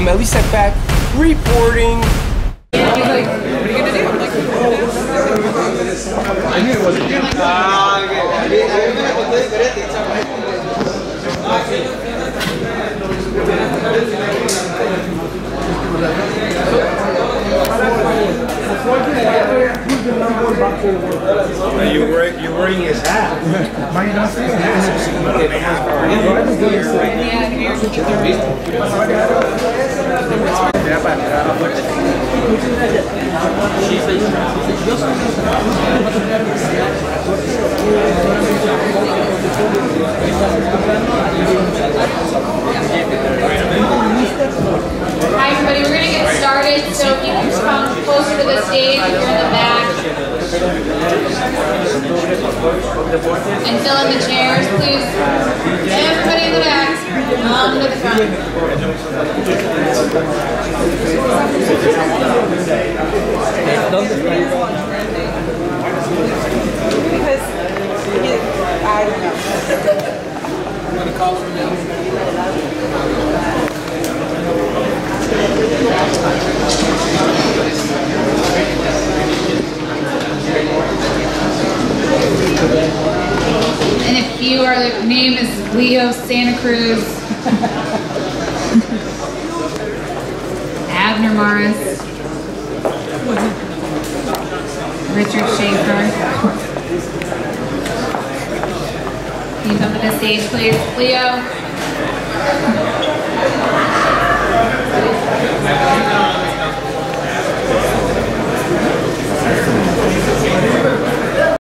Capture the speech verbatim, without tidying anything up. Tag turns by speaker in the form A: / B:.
A: I'm at least at back reporting.
B: He's like, what are you gonna do? I'm like,
C: I knew it wasn't you. Ah, you were you wearing his hat. Why you not saying
D: Hi everybody, we're going to get started, so if you can come closer to the stage, if you're in the back, and fill in the chairs, please. Everybody in the back, on to the front.
B: because I don't know. I'm gonna call him now.
D: And if you are, the name is Leo Santa Cruz, Abner Morris, Richard Schaefer. Can you come to the stage, please? Leo.